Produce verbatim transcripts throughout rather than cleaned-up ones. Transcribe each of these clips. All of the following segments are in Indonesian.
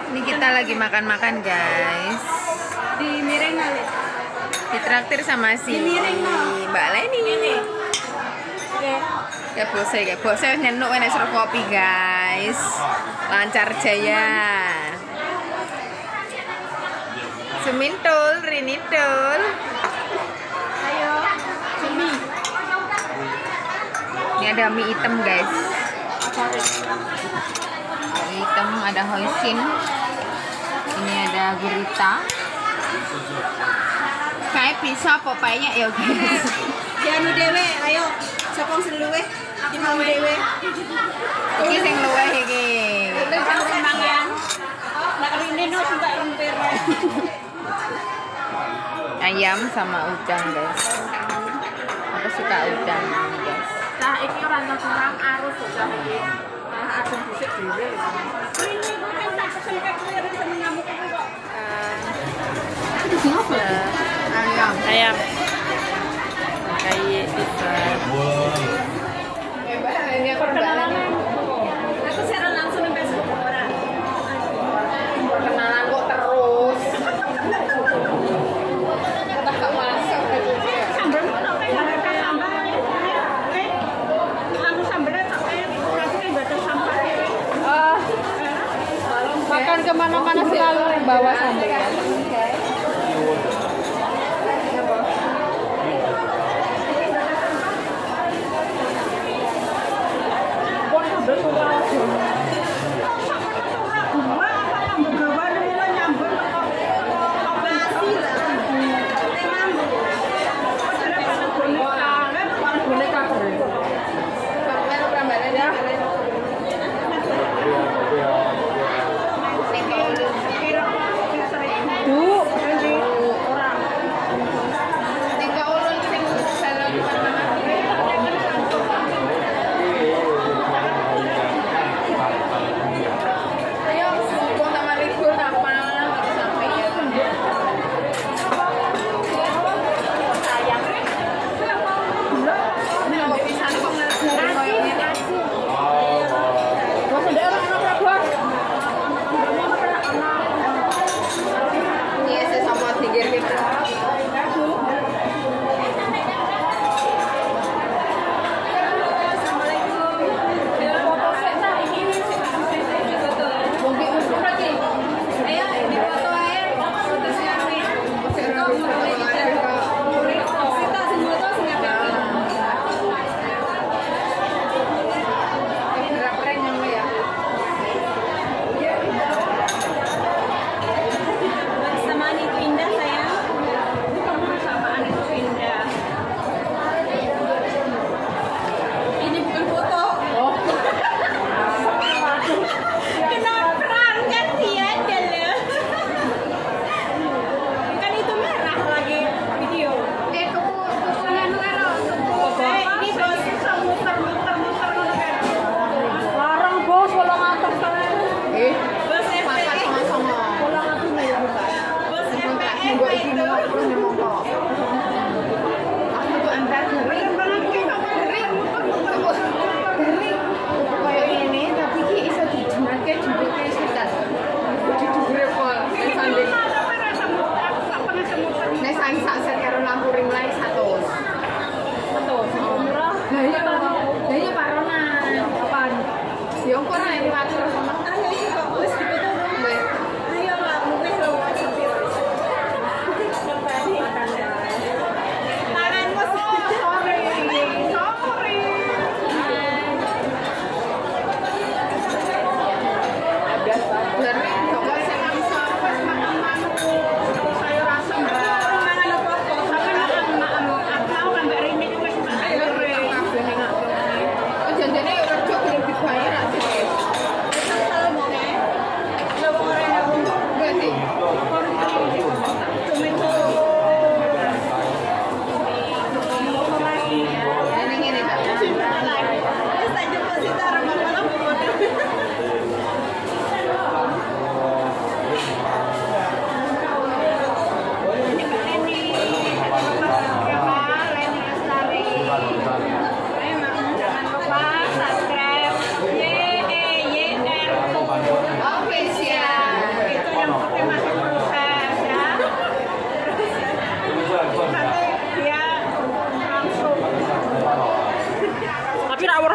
Ini kita lagi makan-makan guys. Di miring kali. Ditraktir sama si Mbak Leni. Oke. Kayak bose, kayak bose nyenuk enak seru kopi guys. Lancar jaya. Semintul, rinitul. Ayo. Sumi. Ini ada mie hitam guys. Mie hitam, ada hoisin. Ini ada gurita. Kayak bisa popayanya ya guys. Janu dewe, ayo. Sopong seluwe. Dimau dewe. Iki sing luweh iki. Sembangan. Nak rene no suka rumpir. Ayam sama udang guys. Aku suka udang guys. Cah iki ora ono kurang arus cah iki. Nah, adem dhisik dhewe. Rene kok kan tak pesen kek kuwi seneng ngamuk kok. Itu siapa? Ayam. Ayam. Kayak itu. Ini aku kenalan. Aku share langsung di Facebook ora. Kenalan kok terus. Tak masuk aja. Sambel kok kayak ada sambal. Eh, aku sambelnya tak kayak rasanya batas sampah. Ah, makan kemana-mana selalu bawa sambal ya.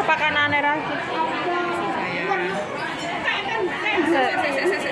pakanane ra iki. Saya.